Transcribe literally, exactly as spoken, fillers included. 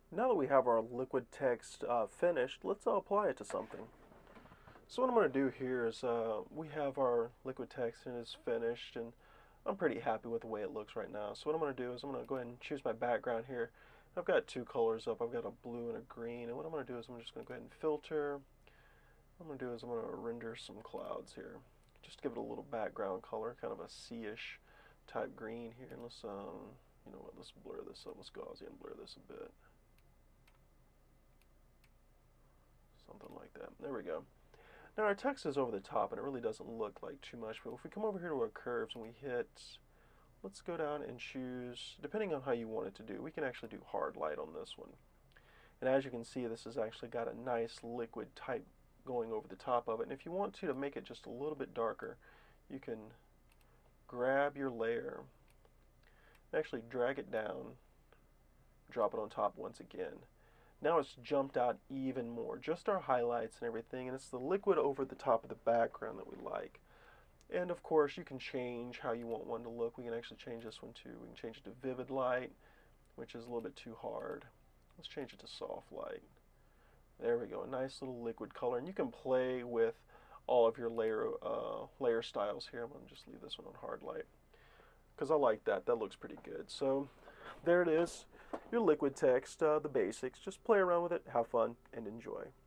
Now that we have our liquid text uh, finished, let's uh, apply it to something. So what I'm going to do here is uh, we have our liquid text and it's finished, and I'm pretty happy with the way it looks right now. So what I'm going to do is I'm going to go ahead and choose my background here. I've got two colors up. I've got a blue and a green, and what I'm going to do is I'm just going to go ahead and filter. What I'm going to do is I'm going to render some clouds here. Just give it a little background color, kind of a sea-ish type green here. And let's, um, you know what, let's blur this up. Let's Gaussian and blur this a bit. Something like that. There we go. Now our text is over the top and it really doesn't look like too much, but if we come over here to our curves and we hit, let's go down and choose, depending on how you want it to do, we can actually do hard light on this one. And as you can see, this has actually got a nice liquid type going over the top of it. And if you want to, to make it just a little bit darker, you can grab your layer, actually drag it down, drop it on top once again. Now it's jumped out even more, just our highlights and everything, and it's the liquid over the top of the background that we like. And of course, you can change how you want one to look. We can actually change this one too. We can change it to vivid light, which is a little bit too hard. Let's change it to soft light. There we go, a nice little liquid color, and you can play with all of your layer uh, layer styles here. I'm going to just leave this one on hard light because I like that. That looks pretty good. So there it is, your liquid text, uh, the basics. Just play around with it, have fun, and enjoy.